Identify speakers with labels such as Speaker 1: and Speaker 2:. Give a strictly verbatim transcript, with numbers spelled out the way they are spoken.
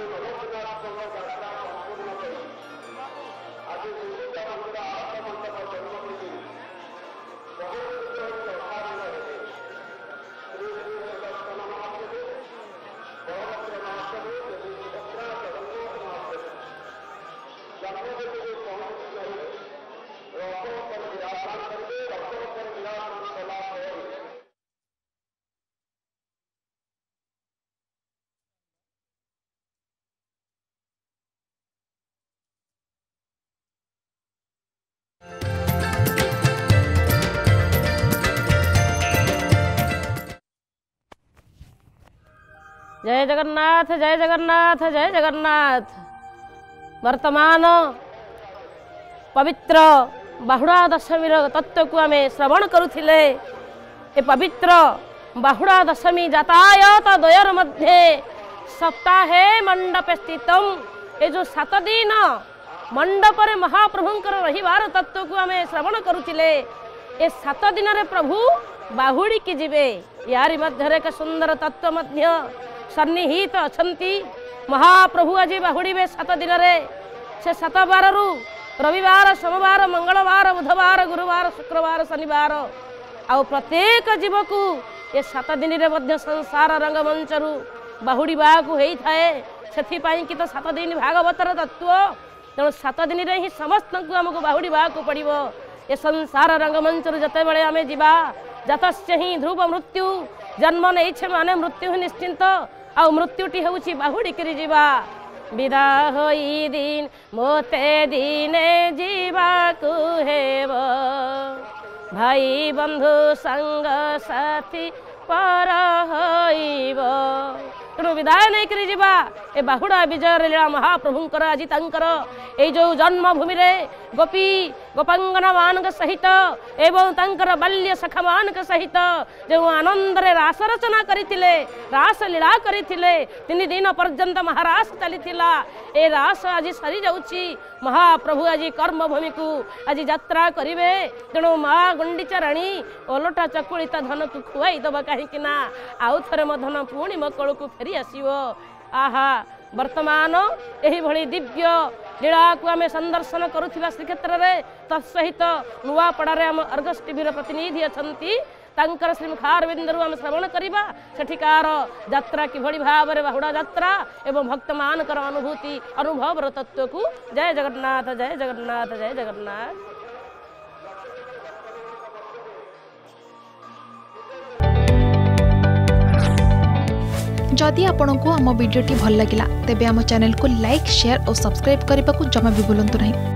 Speaker 1: जय जगन्नाथ जय जगन्नाथ जय जगन्नाथ। वर्तमान पवित्र बाहुड़ा दशमी तत्व को आम श्रवण करुथिले। ए पवित्र बाहुड़ा दशमी जातायात द्वयर मध्य सप्ताहे मंडप स्थित ए जो सात दिन मंडप रे महाप्रभुंकर रहिबार तत्व को आम श्रवण करुथिले। ए सात दिन रे प्रभु बाहुड़ी की जीवे यारी मध्य एक सुंदर तत्व मध्य सन्निहित अछंती। महाप्रभु आज बाहुड़े सात दिन रे से सात बार रु रविवार सोमवार मंगलवार बुधवार गुरुवार शुक्रवार शनिवार आउ प्रत्येक जीव को ये सात दिन रे मध्य संसार रंगमंच रु बाहुड़ी बाग होता से कि तो सात दिन भागवतर तत्व तेणु सात दिन रे ही समस्त को आमको बाहुड़ी बाग पड़ो। ये संसार रंगमंच रु जते बड़े आमे जीवा जातस्य ही ध्रुव मृत्यु जन्म नहीं माने मृत्यु ही निश्चिंत आउ मृत्युटी हूँ बाहुड़ी करी जीवा। विदा होई दिन मोते दिने जीवा को हेब भाई बंधु संग साथी पर होइब तेणु विदाय नहीं करी जीवा। ए बाहुड़ा विजय लीला महाप्रभुंकर आज तंकर ए जो जन्मभूमि रे गोपी गोपांगना मान सहित एवं तंकर बाल्य सखा मान सहित जो आनंद रे रास रचना करथिले रास लीला करथिले तीन दिन पर्यंत महारास चलीथिला। ए रास आज सरी जाउची महाप्रभु आज कर्मभूमि को आज यात्रा करिवे तेणु माँ गुंडीचा राणी ओलटा चकुलिता धन को खुआई दबा कहीं ना आउ थे मो धन पुणी मो कल को फेरी आसो। आहा वर्तमान यही भली दिव्य लीला को आम संदर्शन करुवा श्रीक्षेत्र में तत्सहित नुआपड़ारे आम अर्गस टीवी प्रतिनिधि अच्छी तांकर श्रीमुखारविंदरु आम श्रवण करवा सेठिकार यात्रा किभली भाव में बाहुड़ा यात्रा एवं भक्त मानकर अनुभूति अनुभव तत्व को। जय जगन्नाथ जय जगन्नाथ जय जगन्नाथ।
Speaker 2: जदि आपंक आम भिडी भल लगा तेब आम चैनल को लाइक शेयर और सब्सक्राइब करने को जमा भी भूलु नहीं।